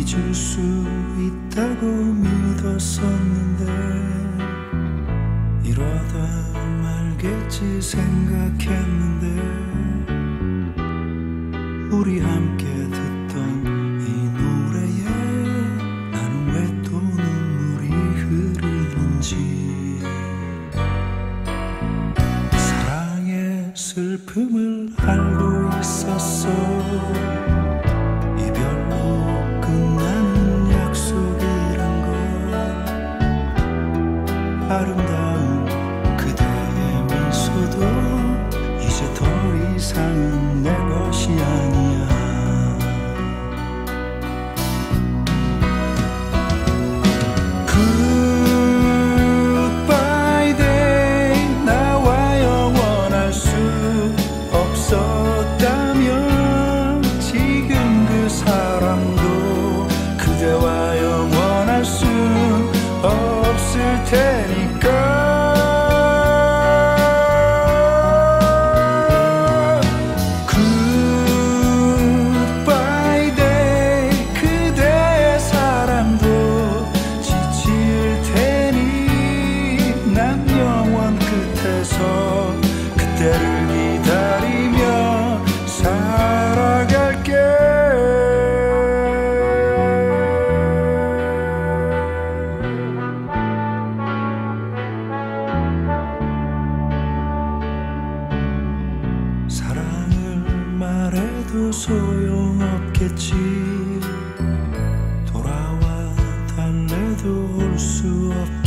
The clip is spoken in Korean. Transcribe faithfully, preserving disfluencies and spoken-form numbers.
잊을 수 있다고 믿었었는데 이러다 말겠지 생각했는데 우리 함께 듣던 이 노래에 나는 왜 또 눈물이 흐르는지 사랑의 슬픔을 알고 있었어 이별로 끝나는 약속이란 걸 아름다운 그대의 미소도 이제 더 이상은 내 것이 아니야 Goodbye day 나와 영원할 수 없었다면 지금 그 사람도 그대와 영원할 수 없을 테니까 Goodbye day 그대의 사랑도 지칠 테니 난 영원 끝에서 그때를 기다리며 살아갈게 사랑을 말해도 소용없겠지 돌아와 달래도 올 수 없